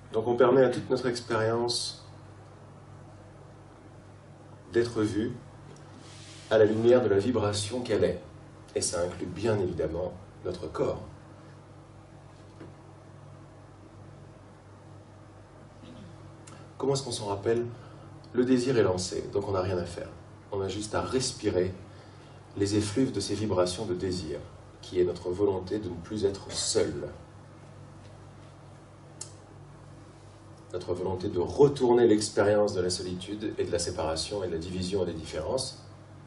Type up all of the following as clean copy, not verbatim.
Donc on permet à toute notre expérience d'être vue à la lumière de la vibration qu'elle est. Et ça inclut bien évidemment notre corps. Comment est-ce qu'on s'en rappelle? Le désir est lancé, donc on n'a rien à faire. On a juste à respirer les effluves de ces vibrations de désir, qui est notre volonté de ne plus être seul. Notre volonté de retourner l'expérience de la solitude et de la séparation et de la division et des différences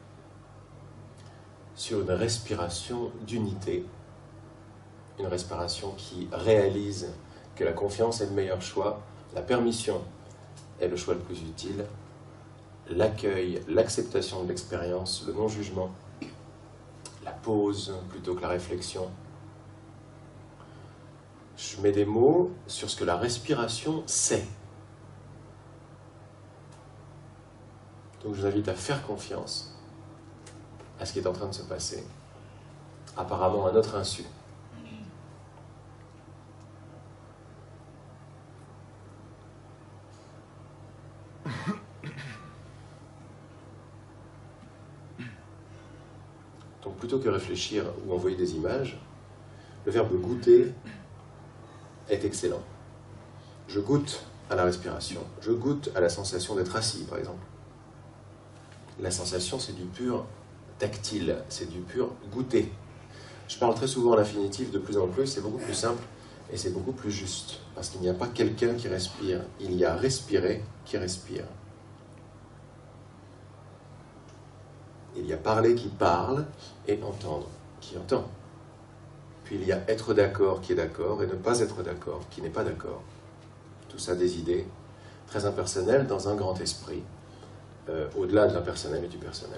sur une respiration d'unité, une respiration qui réalise que la confiance est le meilleur choix, la permission est le choix le plus utile, l'accueil, l'acceptation de l'expérience, le non-jugement, la pause plutôt que la réflexion. Je mets des mots sur ce que la respiration c'est. Donc je vous invite à faire confiance à ce qui est en train de se passer, apparemment à notre insu. Donc plutôt que réfléchir ou envoyer des images, le verbe goûter est excellent. Je goûte à la respiration, je goûte à la sensation d'être assis, par exemple. La sensation, c'est du pur tactile, c'est du pur goûter. Je parle très souvent à l'infinitif, de plus en plus, c'est beaucoup plus simple et c'est beaucoup plus juste, parce qu'il n'y a pas quelqu'un qui respire, il y a respirer qui respire. Il y a parler qui parle et entendre qui entend. Puis il y a être d'accord qui est d'accord et ne pas être d'accord qui n'est pas d'accord. Tout ça des idées très impersonnelles dans un grand esprit, au-delà de l'impersonnel et du personnel.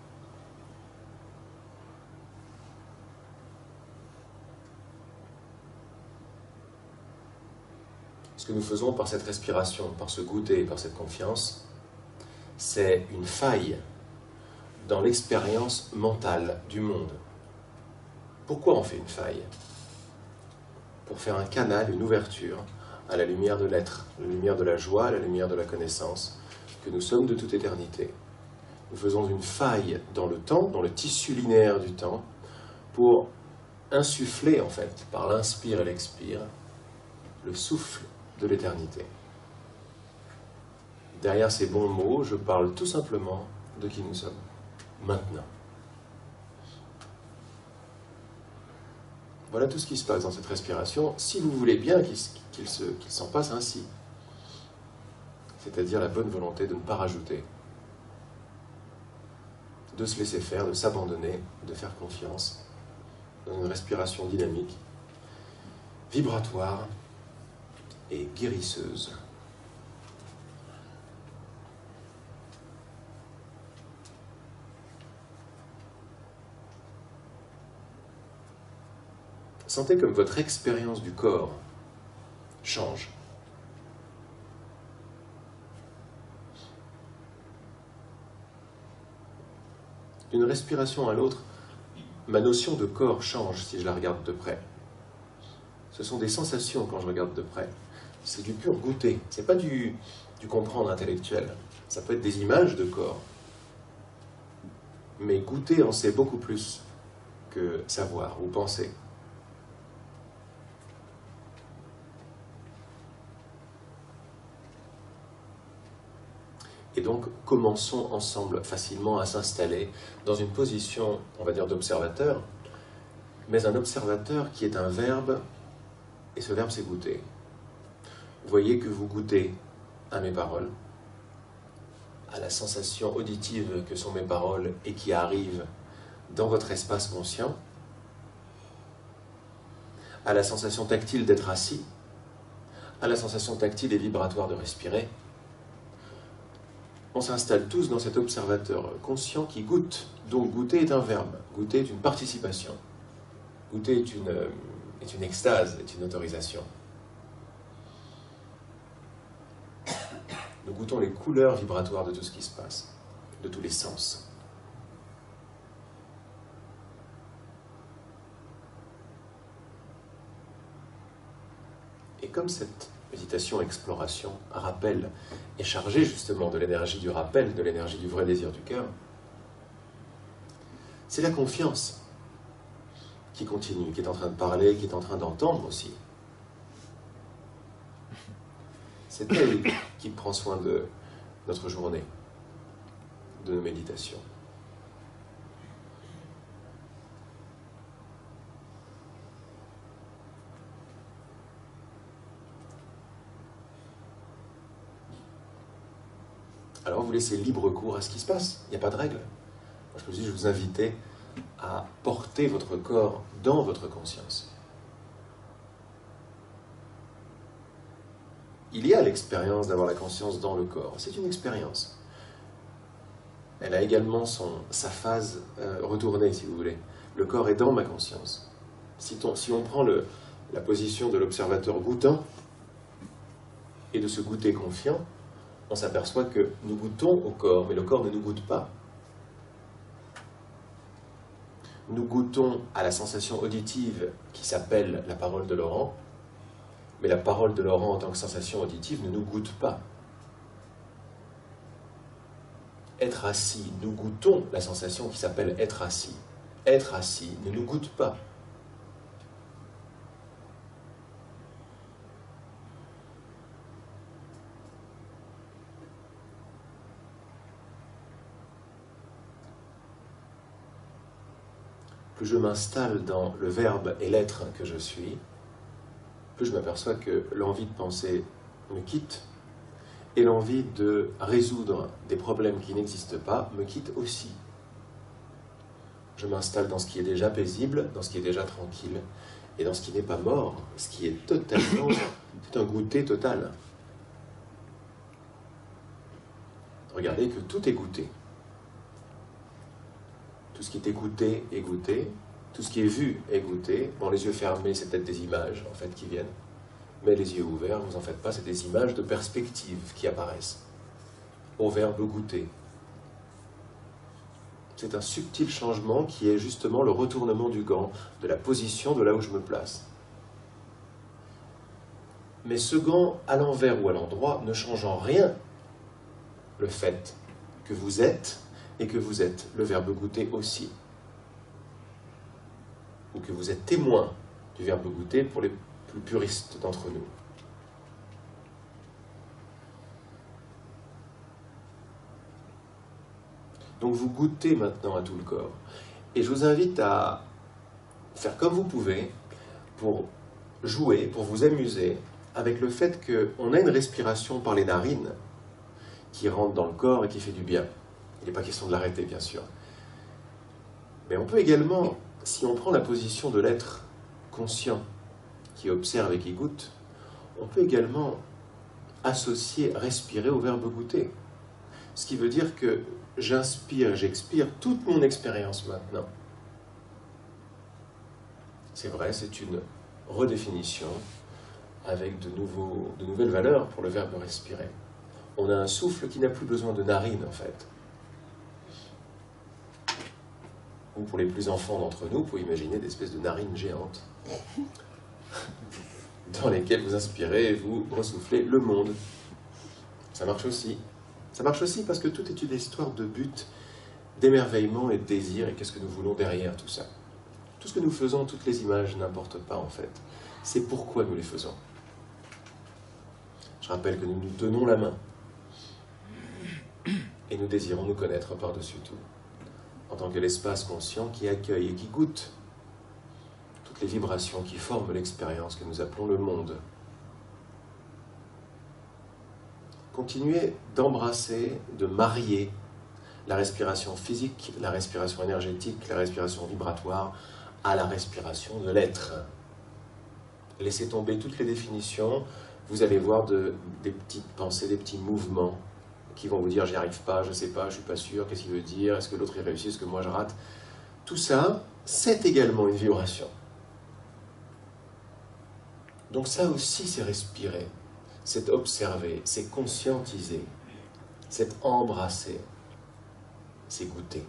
Ce que nous faisons par cette respiration, par ce goûter, par cette confiance, c'est une faille dans l'expérience mentale du monde. Pourquoi on fait une faille? Pour faire un canal, une ouverture à la lumière de l'être, la lumière de la joie, la lumière de la connaissance, que nous sommes de toute éternité. Nous faisons une faille dans le temps, dans le tissu linéaire du temps, pour insuffler, en fait, par l'inspire et l'expire, le souffle de l'éternité. Derrière ces bons mots, je parle tout simplement de qui nous sommes, maintenant. Voilà tout ce qui se passe dans cette respiration, si vous voulez bien qu'il s'en passe ainsi. C'est-à-dire la bonne volonté de ne pas rajouter, de se laisser faire, de s'abandonner, de faire confiance dans une respiration dynamique, vibratoire et guérisseuse. Sentez comme votre expérience du corps change. D'une respiration à l'autre, ma notion de corps change si je la regarde de près. Ce sont des sensations quand je regarde de près. C'est du pur goûter, c'est pas du comprendre intellectuel. Ça peut être des images de corps. Mais goûter en sait beaucoup plus que savoir ou penser. Et donc, commençons ensemble facilement à s'installer dans une position, on va dire, d'observateur, mais un observateur qui est un verbe, et ce verbe c'est goûter. Vous voyez que vous goûtez à mes paroles, à la sensation auditive que sont mes paroles et qui arrive dans votre espace conscient, à la sensation tactile d'être assis, à la sensation tactile et vibratoire de respirer. On s'installe tous dans cet observateur conscient qui goûte. Donc goûter est un verbe, goûter est une participation. Goûter est une extase, est une autorisation. Nous goûtons les couleurs vibratoires de tout ce qui se passe, de tous les sens. Et comme cette Méditation, exploration, rappel, est chargé justement de l'énergie du rappel, de l'énergie du vrai désir du cœur. C'est la confiance qui continue, qui est en train de parler, qui est en train d'entendre aussi. C'est elle qui prend soin de notre journée, de nos méditations. Alors vous laissez libre cours à ce qui se passe, il n'y a pas de règle. Moi, je vous invitais à porter votre corps dans votre conscience. Il y a l'expérience d'avoir la conscience dans le corps, c'est une expérience. Elle a également sa phase retournée, si vous voulez. Le corps est dans ma conscience. Si on prend la position de l'observateur goûtant, et de ce goûter confiant, on s'aperçoit que nous goûtons au corps, mais le corps ne nous goûte pas. Nous goûtons à la sensation auditive qui s'appelle la parole de Laurent, mais la parole de Laurent en tant que sensation auditive ne nous goûte pas. Être assis, nous goûtons la sensation qui s'appelle être assis. Être assis ne nous goûte pas. Plus je m'installe dans le verbe et l'être que je suis, plus je m'aperçois que l'envie de penser me quitte et l'envie de résoudre des problèmes qui n'existent pas me quitte aussi. Je m'installe dans ce qui est déjà paisible, dans ce qui est déjà tranquille, et dans ce qui n'est pas mort, ce qui est totalement, c'est un goûter total. Regardez que tout est goûté. Tout ce qui est écouté est goûté, tout ce qui est vu est goûté. Bon, les yeux fermés, c'est peut-être des images, en fait, qui viennent. Mais les yeux ouverts, vous en faites pas, c'est des images de perspective qui apparaissent. Au verbe goûter. C'est un subtil changement qui est justement le retournement du gant, de la position de là où je me place. Mais ce gant, à l'envers ou à l'endroit, ne change en rien le fait que vous êtes et que vous êtes le verbe goûter aussi. Ou que vous êtes témoin du verbe goûter pour les plus puristes d'entre nous. Donc vous goûtez maintenant à tout le corps. Et je vous invite à faire comme vous pouvez pour jouer, pour vous amuser avec le fait qu'on a une respiration par les narines qui rentre dans le corps et qui fait du bien. Il n'est pas question de l'arrêter, bien sûr. Mais on peut également, si on prend la position de l'être conscient qui observe et qui goûte, on peut également associer respirer au verbe goûter. Ce qui veut dire que j'inspire et j'expire toute mon expérience maintenant. C'est vrai, c'est une redéfinition avec de nouvelles valeurs pour le verbe respirer. On a un souffle qui n'a plus besoin de narines, en fait. Ou pour les plus enfants d'entre nous, vous pouvez imaginer des espèces de narines géantes dans lesquelles vous inspirez et vous ressoufflez le monde. Ça marche aussi. Ça marche aussi parce que tout est une histoire de but, d'émerveillement et de désir, et qu'est-ce que nous voulons derrière tout ça. Tout ce que nous faisons, toutes les images n'importent pas en fait. C'est pourquoi nous les faisons. Je rappelle que nous nous tenons la main et nous désirons nous connaître par-dessus tout, en tant que l'espace conscient qui accueille et qui goûte toutes les vibrations qui forment l'expérience que nous appelons le monde. Continuez d'embrasser, de marier la respiration physique, la respiration énergétique, la respiration vibratoire à la respiration de l'être. Laissez tomber toutes les définitions, vous allez voir des petites pensées, des petits mouvements qui vont vous dire « j'y arrive pas, je sais pas, je suis pas sûr, qu'est-ce qu'il veut dire, est-ce que l'autre y réussit, est-ce que moi je rate ?» Tout ça, c'est également une vibration. Donc ça aussi, c'est respirer, c'est observer, c'est conscientiser, c'est embrasser, c'est goûter.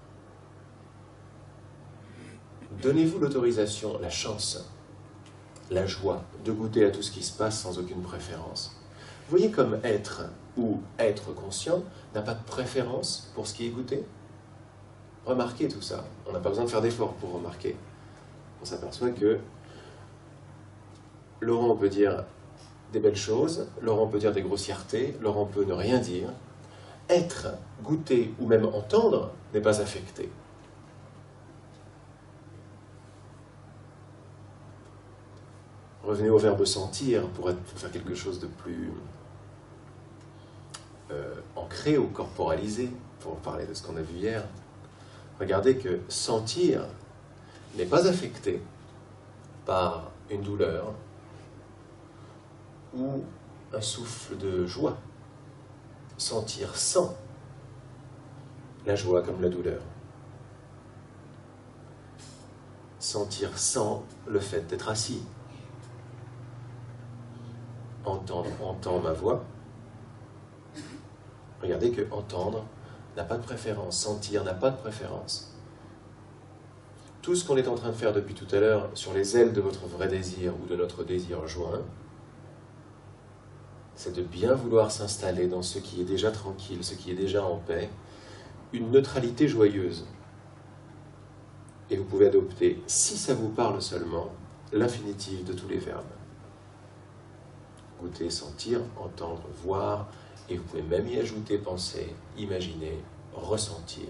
Donnez-vous l'autorisation, la chance, la joie de goûter à tout ce qui se passe sans aucune préférence. Vous voyez comme être ou être conscient n'a pas de préférence pour ce qui est goûté. Remarquez tout ça. On n'a pas besoin de faire d'efforts pour remarquer. On s'aperçoit que Laurent peut dire des belles choses, Laurent peut dire des grossièretés, Laurent peut ne rien dire. Être, goûter ou même entendre n'est pas affecté. Revenez au verbe sentir pour faire quelque chose de plus ancré ou corporalisé, pour parler de ce qu'on a vu hier. Regardez que sentir n'est pas affecté par une douleur ou un souffle de joie. Sentir sent la joie comme la douleur. Sentir sent le fait d'être assis. Entendre entend ma voix. Regardez que entendre n'a pas de préférence, sentir n'a pas de préférence. Tout ce qu'on est en train de faire depuis tout à l'heure sur les ailes de votre vrai désir ou de notre désir joint, c'est de bien vouloir s'installer dans ce qui est déjà tranquille, ce qui est déjà en paix, une neutralité joyeuse. Et vous pouvez adopter, si ça vous parle seulement, l'infinitif de tous les verbes. Goûter, sentir, entendre, voir, et vous pouvez même y ajouter penser, imaginer, ressentir.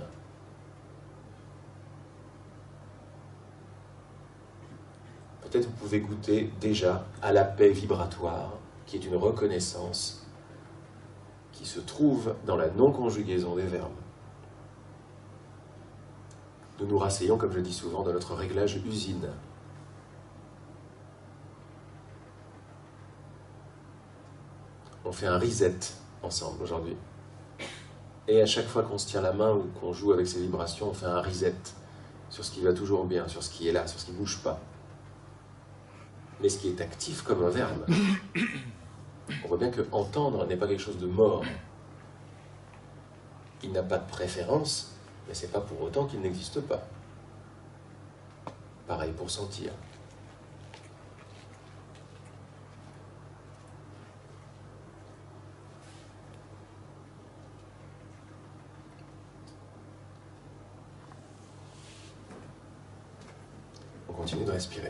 Peut-être vous pouvez goûter déjà à la paix vibratoire, qui est une reconnaissance qui se trouve dans la non-conjugaison des verbes. Nous nous rasseyons, comme je dis souvent, dans notre réglage usine. On fait un reset ensemble aujourd'hui. Et à chaque fois qu'on se tient la main ou qu'on joue avec ces vibrations, on fait un reset sur ce qui va toujours bien, sur ce qui est là, sur ce qui ne bouge pas. Mais ce qui est actif comme un verbe. On voit bien que entendre n'est pas quelque chose de mort. Il n'a pas de préférence, mais ce n'est pas pour autant qu'il n'existe pas. Pareil pour sentir. On continue de respirer.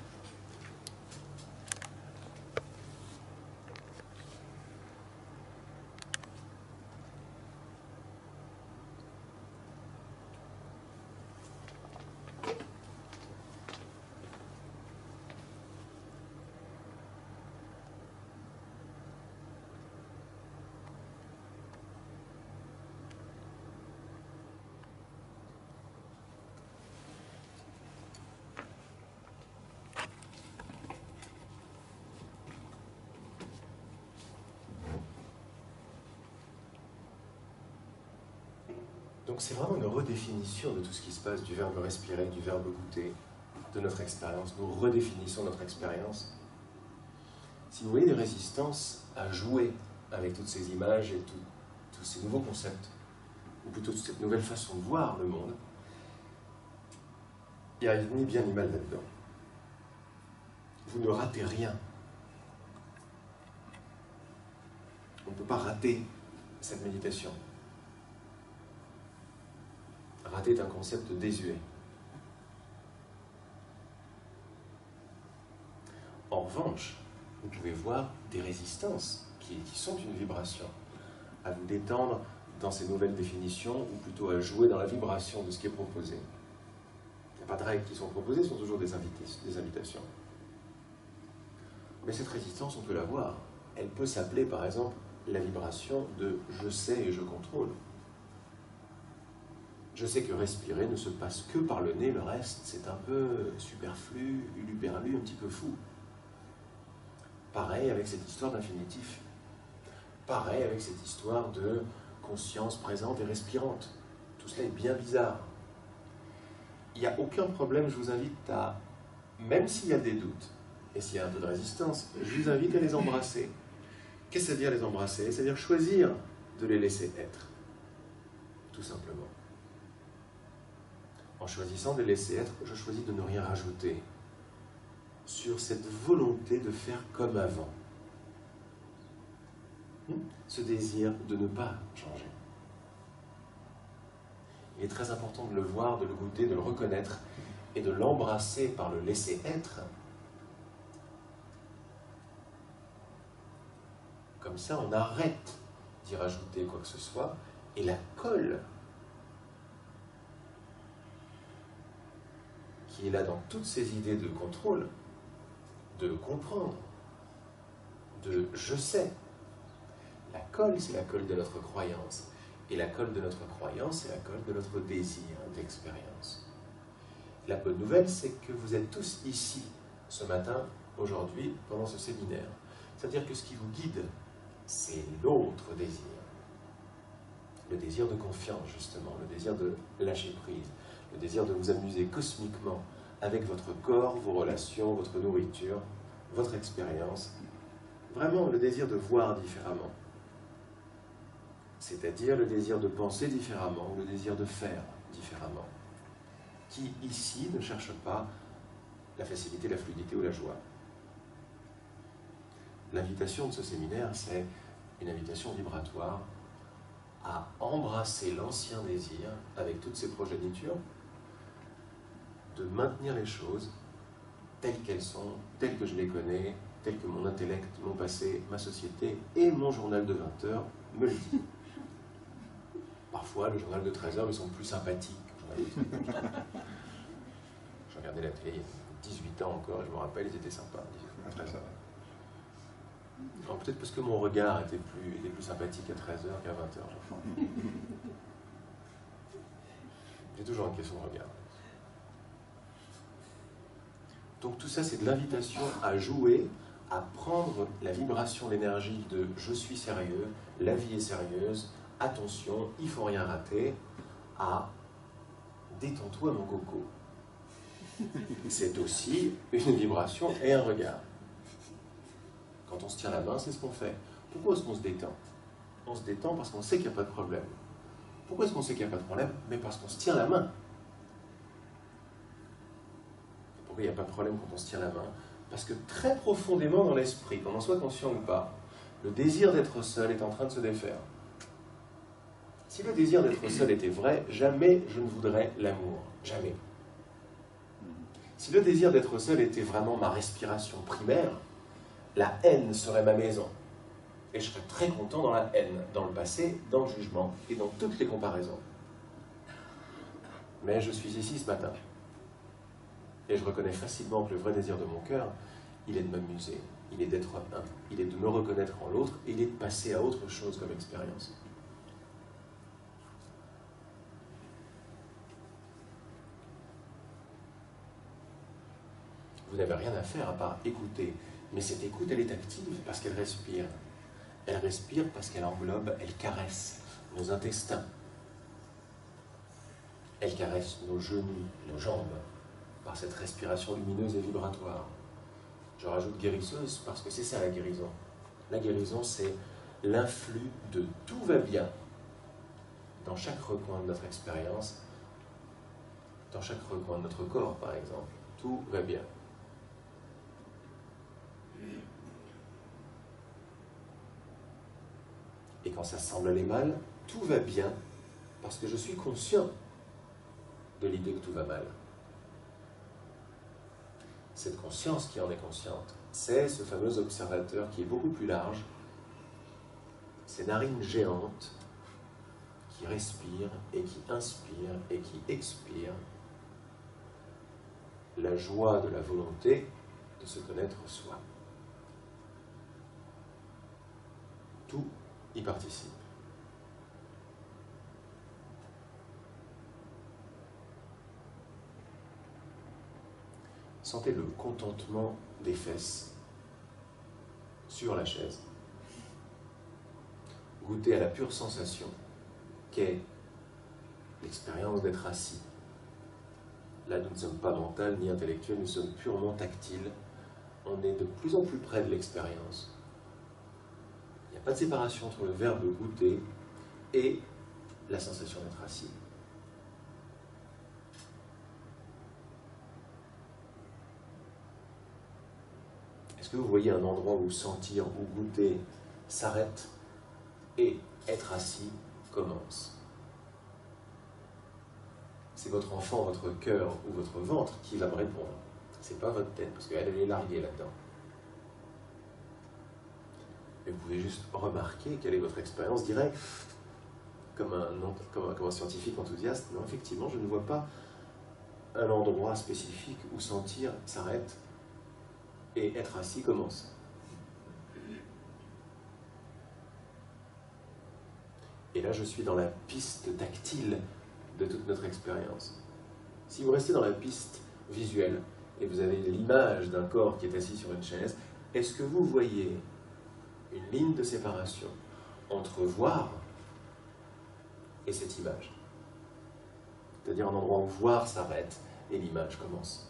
Donc c'est vraiment une redéfinition de tout ce qui se passe, du verbe respirer, du verbe goûter, de notre expérience. Nous redéfinissons notre expérience. Si vous voyez des résistances à jouer avec toutes ces images et tous ces nouveaux concepts, ou plutôt toute cette nouvelle façon de voir le monde, il n'y a ni bien ni mal là-dedans. Vous ne ratez rien. On ne peut pas rater cette méditation. Rater est un concept désuet. En revanche, vous pouvez voir des résistances qui sont une vibration, à vous détendre dans ces nouvelles définitions, ou plutôt à jouer dans la vibration de ce qui est proposé. Il n'y a pas de règles qui sont proposées, ce sont toujours des invitations. Mais cette résistance, on peut la voir. Elle peut s'appeler, par exemple, la vibration de « je sais et je contrôle ». Je sais que respirer ne se passe que par le nez, le reste, c'est un peu superflu, uluperlu, un petit peu fou. Pareil avec cette histoire d'infinitif. Pareil avec cette histoire de conscience présente et respirante. Tout cela est bien bizarre. Il n'y a aucun problème, je vous invite à, même s'il y a des doutes, et s'il y a un peu de résistance, je vous invite à les embrasser. Qu'est-ce que ça veut dire les embrasser? C'est-à-dire choisir de les laisser être, tout simplement. En choisissant de les laisser être, je choisis de ne rien rajouter sur cette volonté de faire comme avant. Ce désir de ne pas changer. Il est très important de le voir, de le goûter, de le reconnaître et de l'embrasser par le laisser être. Comme ça, on arrête d'y rajouter quoi que ce soit et la colle qui est là dans toutes ces idées de contrôle, de comprendre, de je sais. La colle, c'est la colle de notre croyance. Et la colle de notre croyance, c'est la colle de notre désir d'expérience. La bonne nouvelle, c'est que vous êtes tous ici, ce matin, aujourd'hui, pendant ce séminaire. C'est-à-dire que ce qui vous guide, c'est l'autre désir. Le désir de confiance, justement, le désir de lâcher prise, le désir de vous amuser cosmiquement avec votre corps, vos relations, votre nourriture, votre expérience. Vraiment, le désir de voir différemment. C'est-à-dire le désir de penser différemment, le désir de faire différemment, qui ici ne cherche pas la facilité, la fluidité ou la joie. L'invitation de ce séminaire, c'est une invitation vibratoire à embrasser l'ancien désir avec toutes ses progénitures, de maintenir les choses telles qu'elles sont, telles que je les connais, telles que mon intellect, mon passé, ma société et mon journal de 20 heures me le dit. Parfois, le journal de 13 heures me semble plus sympathique. Je regardais la télé il y a 18 ans encore, je me rappelle, ils étaient sympas. Peut-être parce que mon regard était plus sympathique à 13 heures qu'à 20 heures. J'ai toujours une question de regard. Donc tout ça, c'est de l'invitation à jouer, à prendre la vibration, l'énergie de « je suis sérieux »,« la vie est sérieuse », attention, il ne faut rien rater, à détends-toi mon coco. C'est aussi une vibration et un regard. Quand on se tient la main, c'est ce qu'on fait. Pourquoi est-ce qu'on se détend? On se détend parce qu'on sait qu'il n'y a pas de problème. Pourquoi est-ce qu'on sait qu'il n'y a pas de problème? Mais parce qu'on se tient la main. Et pourquoi il n'y a pas de problème quand on se tient la main? Parce que très profondément dans l'esprit, qu'on en soit conscient ou pas, le désir d'être seul est en train de se défaire. Si le désir d'être seul était vrai, jamais je ne voudrais l'amour. Jamais. Si le désir d'être seul était vraiment ma respiration primaire, la haine serait ma maison. Et je serais très content dans la haine, dans le passé, dans le jugement et dans toutes les comparaisons. Mais je suis ici ce matin. Et je reconnais facilement que le vrai désir de mon cœur, il est de m'amuser, il est d'être un, il est de me reconnaître en l'autre, et il est de passer à autre chose comme expérience. Vous n'avez rien à faire à part écouter. Mais cette écoute, elle est active parce qu'elle respire. Elle respire parce qu'elle englobe, elle caresse nos intestins. Elle caresse nos genoux, nos jambes, par cette respiration lumineuse et vibratoire. Je rajoute guérisseuse parce que c'est ça la guérison. La guérison, c'est l'influx de tout va bien dans chaque recoin de notre expérience, dans chaque recoin de notre corps, par exemple. Tout va bien. Et quand ça semble aller mal, tout va bien parce que je suis conscient de l'idée que tout va mal. Cette conscience qui en est consciente, c'est ce fameux observateur qui est beaucoup plus large, ces narines géantes qui respirent et qui inspirent et qui expirent la joie de la volonté de se connaître soi. Tout y participe. Sentez le contentement des fesses sur la chaise. Goûtez à la pure sensation qu'est l'expérience d'être assis. Là, nous ne sommes pas mental ni intellectuel, nous sommes purement tactiles. On est de plus en plus près de l'expérience. Il n'y a pas de séparation entre le verbe goûter et la sensation d'être assis. Est-ce que vous voyez un endroit où sentir, où goûter s'arrête et être assis commence? C'est votre enfant, votre cœur ou votre ventre qui va me répondre. C'est pas votre tête, parce qu'elle est larguée là-dedans. Et vous pouvez juste remarquer quelle est votre expérience directe, comme un scientifique enthousiaste. Non, effectivement, je ne vois pas un endroit spécifique où sentir s'arrête et être assis commence. Et là, je suis dans la piste tactile de toute notre expérience. Si vous restez dans la piste visuelle et vous avez l'image d'un corps qui est assis sur une chaise, est-ce que vous voyez une ligne de séparation entre voir et cette image? C'est-à-dire un endroit où voir s'arrête et l'image commence.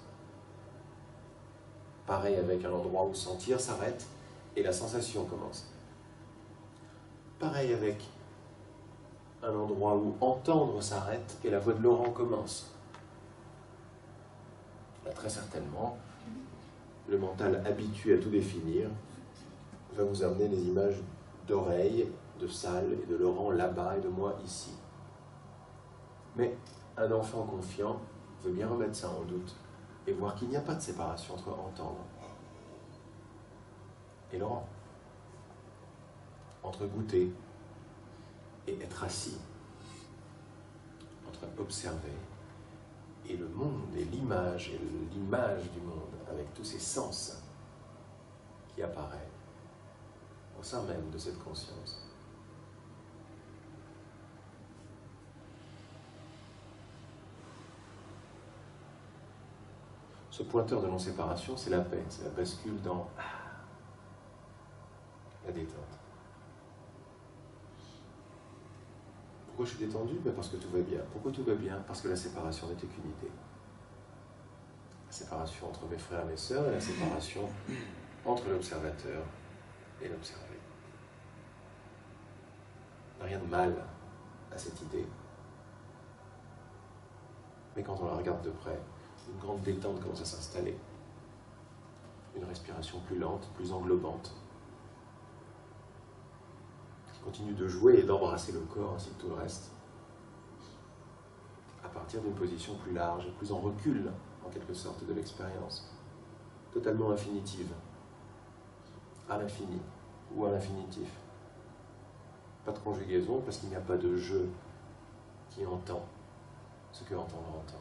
Pareil avec un endroit où sentir s'arrête et la sensation commence. Pareil avec un endroit où entendre s'arrête et la voix de Laurent commence. Là, très certainement, le mental habitué à tout définir va vous amener les images d'oreilles, de salle et de Laurent là-bas et de moi ici. Mais un enfant confiant veut bien remettre ça en doute et voir qu'il n'y a pas de séparation entre entendre et Laurent, entre goûter et être assis, entre observer et le monde et l'image du monde avec tous ces sens qui apparaît au sein même de cette conscience. Ce pointeur de non-séparation, c'est la paix, c'est la bascule dans la détente. Pourquoi je suis détendu? Parce que tout va bien. Pourquoi tout va bien? Parce que la séparation n'était qu'une idée. La séparation entre mes frères et mes sœurs et la séparation entre l'observateur et l'observé. Il n'y a rien de mal à cette idée. Mais quand on la regarde de près, une grande détente commence à s'installer. Une respiration plus lente, plus englobante, qui continue de jouer et d'embrasser le corps ainsi que tout le reste, à partir d'une position plus large, plus en recul, en quelque sorte, de l'expérience, totalement infinitive, à l'infini ou à l'infinitif. Pas de conjugaison parce qu'il n'y a pas de je qui entend ce que entendre entend.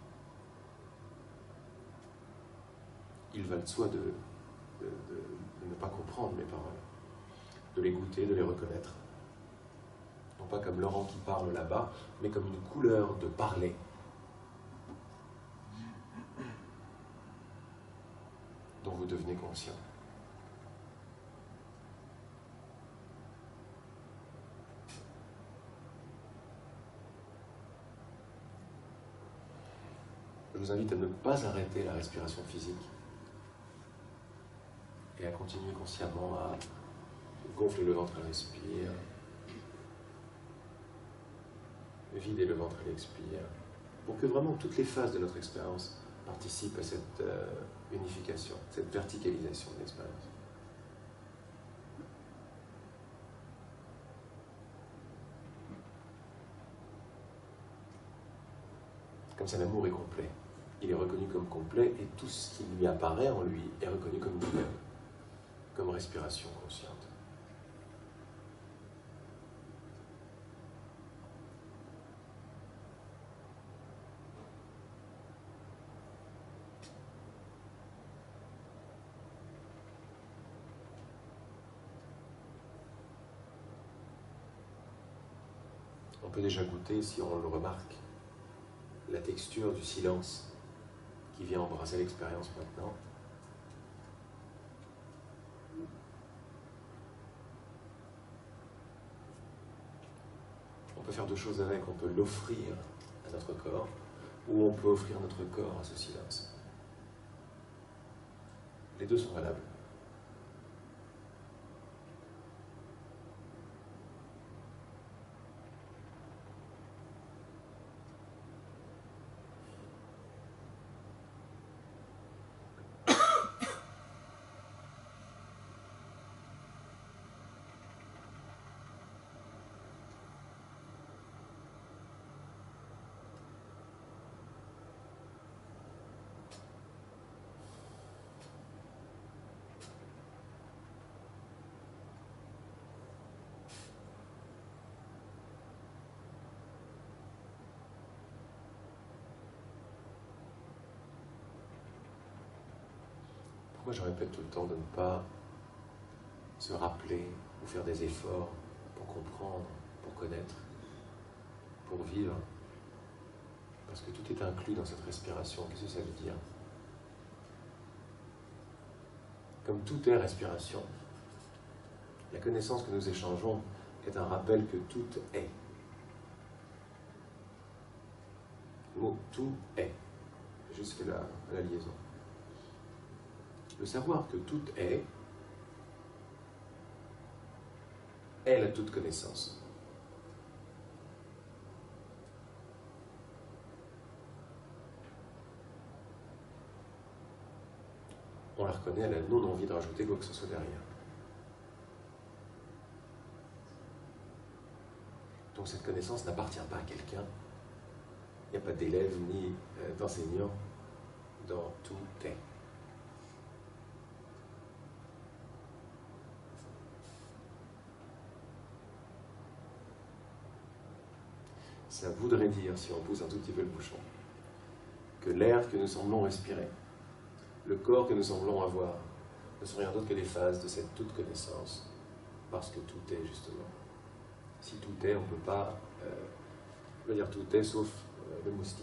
Il va de soi de ne pas comprendre mes paroles, de les goûter, de les reconnaître. Non pas comme Laurent qui parle là-bas, mais comme une couleur de parler. Dont vous devenez conscient. Je vous invite à ne pas arrêter la respiration physique et à continuer consciemment à gonfler le ventre à l'expire, vider le ventre à l'expire, pour que vraiment toutes les phases de notre expérience participent à cette unification, cette verticalisation de l'expérience. Comme ça, l'amour est complet. Il est reconnu comme complet et tout ce qui lui apparaît en lui est reconnu comme lui-même, comme respiration consciente. On peut déjà goûter, si on le remarque, la texture du silence qui vient embrasser l'expérience maintenant. On peut faire deux choses avec, on peut l'offrir à notre corps, ou on peut offrir notre corps à ce silence. Les deux sont valables. Moi, je répète tout le temps de ne pas se rappeler ou faire des efforts pour comprendre, pour connaître, pour vivre. Parce que tout est inclus dans cette respiration. Qu'est-ce que ça veut dire? Comme tout est respiration, la connaissance que nous échangeons est un rappel que tout est. Le mot « tout est », j'ai juste fait la liaison. Le savoir que tout est la toute connaissance. On la reconnaît, elle a non-envie de rajouter quoi que ce soit derrière. Donc cette connaissance n'appartient pas à quelqu'un. Il n'y a pas d'élève ni d'enseignant dans tout est. Ça voudrait dire, si on pousse un tout petit peu le bouchon, que l'air que nous semblons respirer, le corps que nous semblons avoir, ne sont rien d'autre que des phases de cette toute connaissance, parce que tout est justement. Si tout est, on ne peut pas dire tout est sauf le moustique.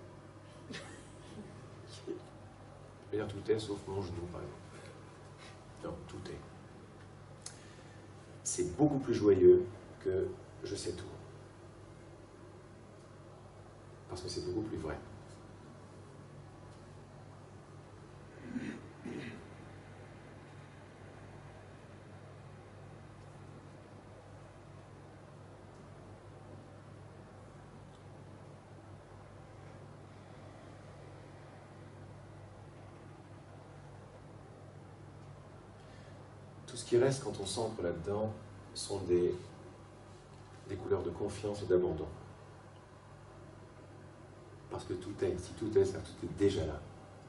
Je veux dire tout est sauf mon genou, par exemple. Non, tout est. C'est beaucoup plus joyeux que je sais tout. Parce que c'est beaucoup plus vrai. Tout ce qui reste quand on s'ancre là-dedans sont des couleurs de confiance et d'abandon. Parce que tout est, si tout est, ça tout est déjà là.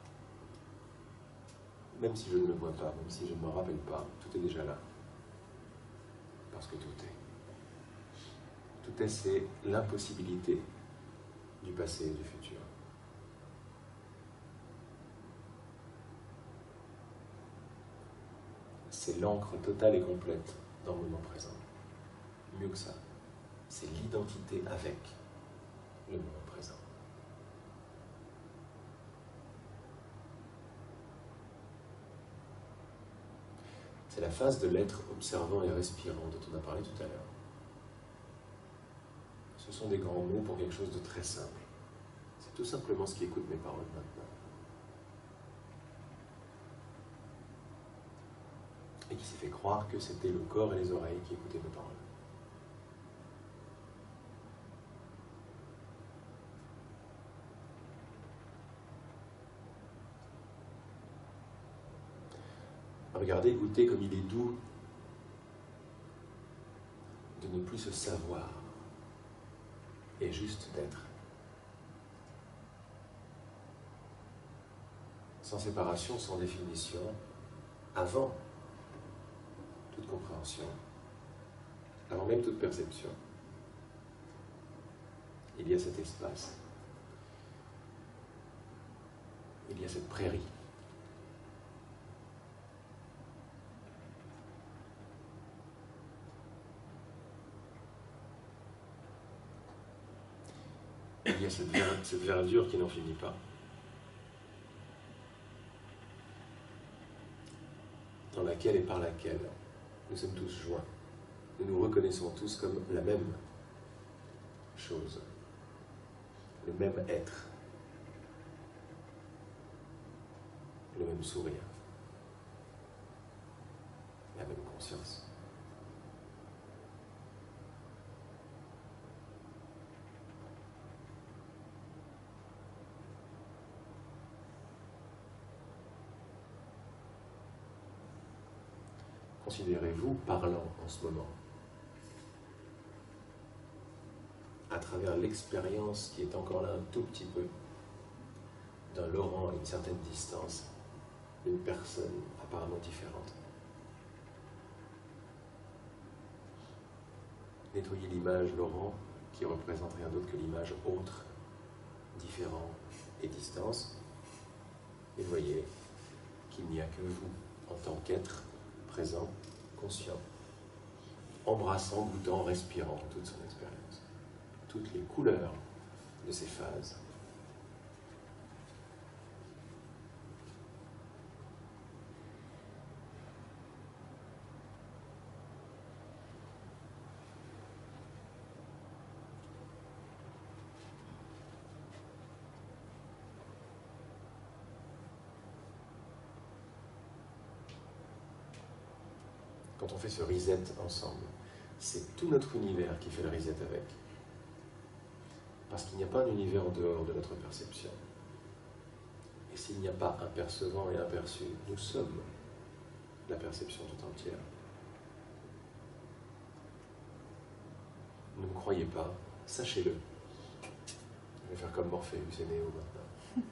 Même si je ne le vois pas, même si je ne me rappelle pas, tout est déjà là. Parce que tout est. Tout est, c'est l'impossibilité du passé et du futur. C'est l'encre totale et complète dans le moment présent. Mieux que ça, c'est l'identité avec le moment présent. C'est la phase de l'être observant et respirant dont on a parlé tout à l'heure. Ce sont des grands mots pour quelque chose de très simple. C'est tout simplement ce qui écoute mes paroles maintenant. Et qui s'est fait croire que c'était le corps et les oreilles qui écoutaient mes paroles. Regardez, goûtez comme il est doux de ne plus se savoir et juste d'être. Sans séparation, sans définition, avant toute compréhension, avant même toute perception, il y a cet espace, il y a cette prairie. Il y a cette verdure qui n'en finit pas. Dans laquelle et par laquelle nous sommes tous joints. Nous nous reconnaissons tous comme la même chose, le même être, le même sourire, la même conscience. Considérez-vous parlant en ce moment, à travers l'expérience qui est encore là un tout petit peu, d'un Laurent à une certaine distance, une personne apparemment différente. Nettoyez l'image Laurent, qui représente rien d'autre que l'image autre, différent et distance, et voyez qu'il qu'il n'y a que vous, en tant qu'être présent, conscient, embrassant, goûtant, respirant toute son expérience, toutes les couleurs de ces phases. Quand on fait ce reset ensemble, c'est tout notre univers qui fait le reset avec. Parce qu'il n'y a pas un univers en dehors de notre perception. Et s'il n'y a pas un percevant et un perçu, nous sommes la perception tout entière. Ne me croyez pas, sachez-le. Je vais faire comme Morpheus et Néo maintenant.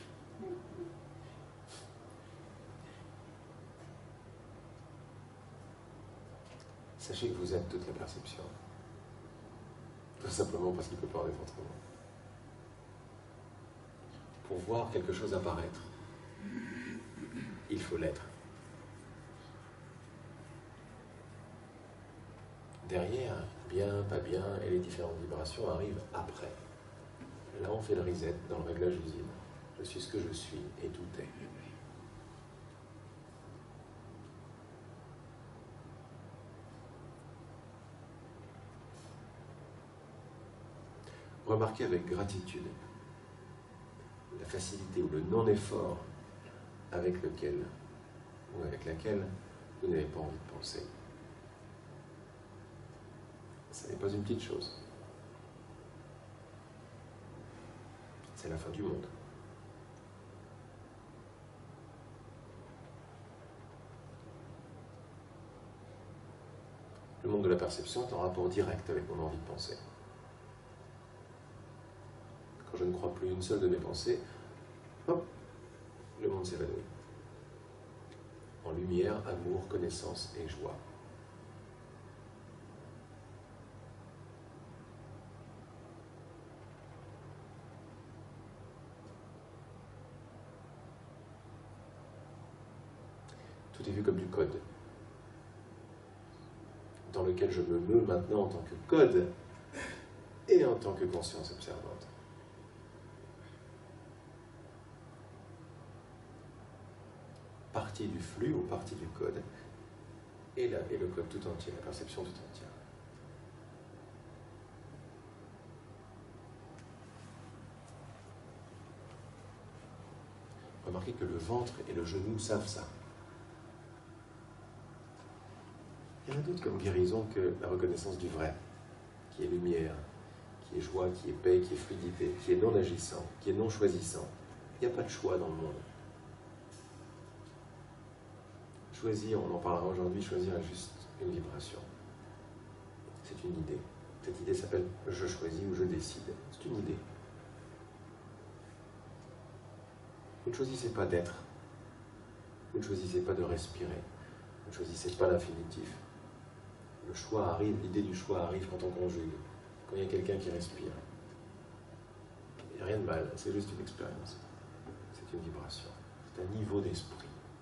Sachez que vous êtes toute la perception. Tout simplement parce qu'il ne peut pas en être autrement. Pour voir quelque chose apparaître, il faut l'être. Derrière, bien, pas bien, et les différentes vibrations arrivent après. Là, on fait le reset dans le réglage usine. Je suis ce que je suis, et tout est. Remarquez avec gratitude la facilité ou le non-effort avec lequel ou avec laquelle vous n'avez pas envie de penser. Ce n'est pas une petite chose. C'est la fin du monde. Le monde de la perception est en rapport direct avec mon envie de penser. Quand je ne crois plus une seule de mes pensées, hop, le monde s'évanouit. En lumière, amour, connaissance et joie. Tout est vu comme du code, dans lequel je me meus maintenant en tant que code et en tant que conscience observante. Partie du flux ou partie du code, et le code tout entier, la perception tout entière. Remarquez que le ventre et le genou savent ça. Il y en a d'autres comme guérison que la reconnaissance du vrai, qui est lumière, qui est joie, qui est paix, qui est fluidité, qui est non agissant, qui est non choisissant. Il n'y a pas de choix dans le monde. Choisir, on en parlera aujourd'hui, choisir est juste une vibration. C'est une idée. Cette idée s'appelle « je choisis » ou « je décide ». C'est une idée. Vous ne choisissez pas d'être. Vous ne choisissez pas de respirer. Vous ne choisissez pas l'infinitif. Le choix arrive, l'idée du choix arrive quand on conjugue, quand il y a quelqu'un qui respire. Il n'y a rien de mal, c'est juste une expérience. C'est une vibration. C'est un niveau d'esprit.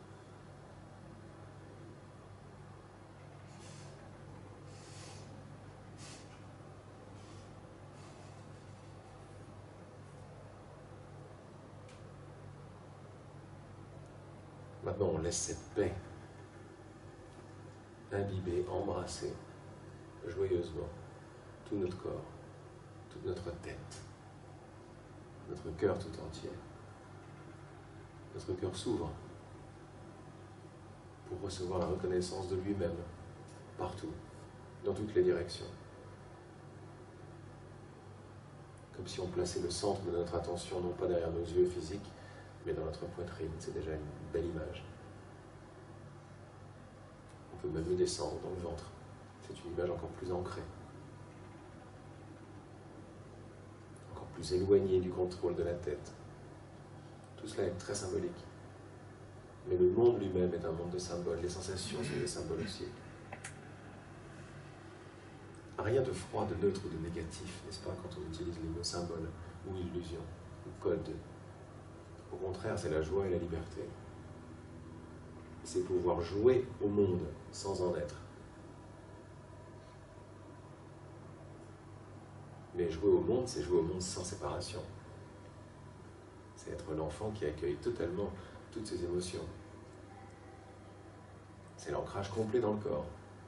Maintenant, on laisse cette paix imbiber, embrasser joyeusement tout notre corps, toute notre tête, notre cœur tout entier. Notre cœur s'ouvre pour recevoir la reconnaissance de lui-même, partout, dans toutes les directions. Comme si on plaçait le centre de notre attention, non pas derrière nos yeux physiques, mais dans notre poitrine. C'est déjà une belle image. On peut même le descendre dans le ventre. C'est une image encore plus ancrée. Encore plus éloignée du contrôle de la tête. Tout cela est très symbolique. Mais le monde lui-même est un monde de symboles. Les sensations sont des symboles aussi. Rien de froid, de neutre ou de négatif, n'est-ce pas, quand on utilise les mots symbole ou illusion ou code. Au contraire, c'est la joie et la liberté. c'est pouvoir jouer au monde sans en être. Mais jouer au monde, c'est jouer au monde sans séparation. C'est être l'enfant qui accueille totalement toutes ses émotions. C'est l'ancrage complet dans le corps.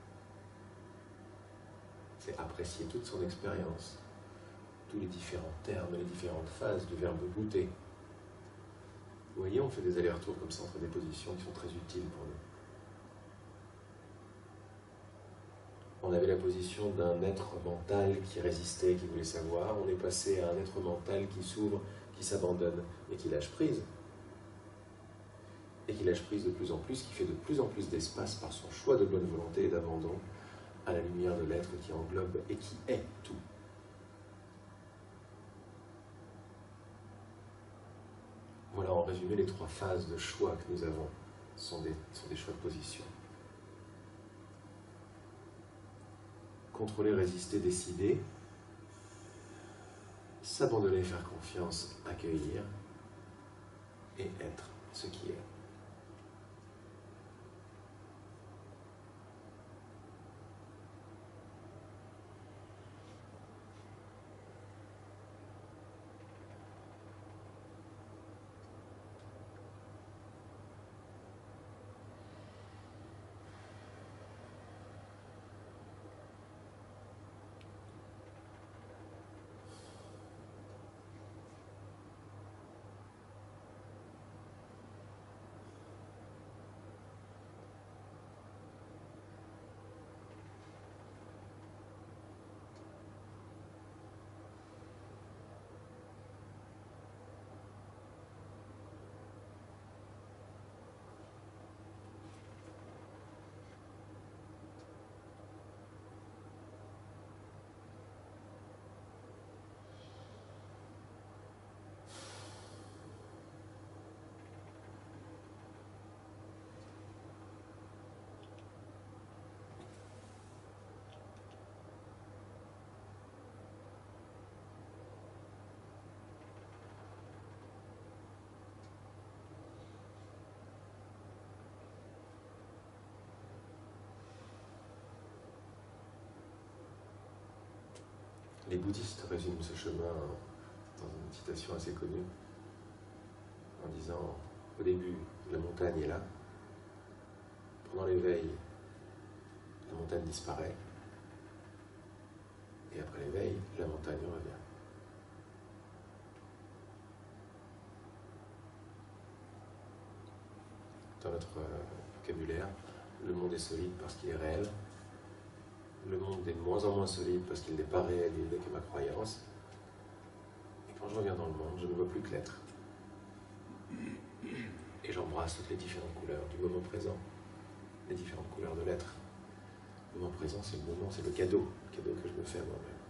C'est apprécier toute son expérience, tous les différents termes, les différentes phases du verbe goûter. Vous voyez, on fait des allers-retours comme ça entre des positions qui sont très utiles pour nous. On avait la position d'un être mental qui résistait, qui voulait savoir. On est passé à un être mental qui s'ouvre, qui s'abandonne et qui lâche prise. Et qui lâche prise de plus en plus, qui fait de plus en plus d'espace par son choix de bonne volonté et d'abandon à la lumière de l'être qui englobe et qui est tout. Voilà en résumé les 3 phases de choix que nous avons. Sont des choix de position. Contrôler, résister, décider. S'abandonner, faire confiance, accueillir. Et être ce qui est. Les bouddhistes résument ce chemin dans une citation assez connue, en disant « Au début, la montagne est là. Pendant l'éveil, la montagne disparaît. Et après l'éveil, la montagne revient. » Dans notre vocabulaire, le monde est solide parce qu'il est réel. Le monde est de moins en moins solide parce qu'il n'est pas réel, il n'est que ma croyance. Et quand je reviens dans le monde, je ne vois plus que l'être. Et j'embrasse toutes les différentes couleurs du moment présent, les différentes couleurs de l'être. Le moment présent, c'est le moment, c'est le cadeau que je me fais à moi-même.